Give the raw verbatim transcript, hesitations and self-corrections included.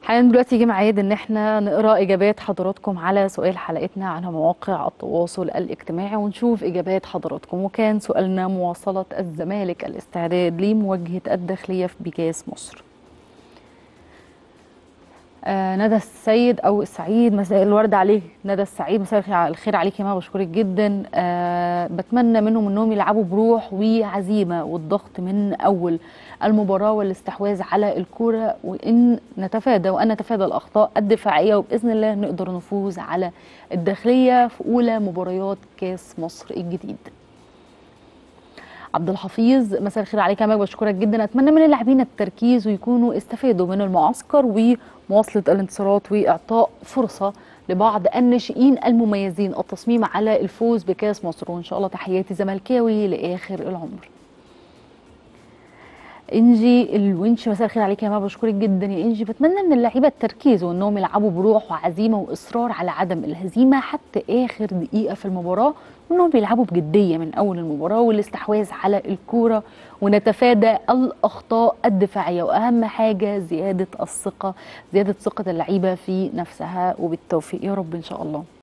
حاليا دلوقتي جه ميعاد ان احنا نقرا اجابات حضراتكم على سؤال حلقتنا على مواقع التواصل الاجتماعي ونشوف اجابات حضراتكم. وكان سؤالنا: مواصلة الزمالك الاستعداد لمواجهة الداخلية في بكاس مصر. آه ندى السيد او السعيد، مساء الورد عليك. ندى السعيد، مساء الخير عليك يا ماما، بشكرك جدا. آه بتمنى منهم انهم يلعبوا بروح وعزيمه والضغط من اول المباراه والاستحواذ على الكوره، وان نتفادى وان نتفادى الاخطاء الدفاعيه، وباذن الله نقدر نفوز على الداخليه في اولى مباريات كاس مصر الجديد. عبد الحفيظ، مساء الخير عليك يا ماجد، بشكرك جدا. اتمنى من اللاعبين التركيز ويكونوا استفادوا من المعسكر ومواصله الانتصارات واعطاء فرصه لبعض الناشئين المميزين التصميم على الفوز بكاس مصر، وان شاء الله تحياتي زملكاوي لاخر العمر. انجي الونش، مساء الخير عليك يا ماما، بشكرك جدا يا انجي. بتمنى من اللعيبه التركيز وانهم يلعبوا بروح وعزيمه واصرار على عدم الهزيمه حتى اخر دقيقه في المباراه، وانهم بيلعبوا بجديه من اول المباراه والاستحواذ على الكوره، ونتفادى الاخطاء الدفاعيه، واهم حاجه زياده الثقه، زياده ثقه اللعيبه في نفسها. وبالتوفيق يا رب ان شاء الله.